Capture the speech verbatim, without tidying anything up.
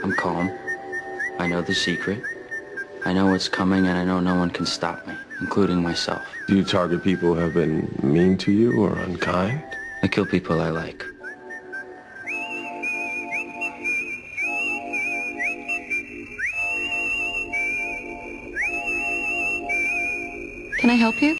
I'm calm. I know the secret. I know what's coming, and I know no one can stop me, including myself. Do you target people who have been mean to you or unkind? I kill people I like. Can I help you?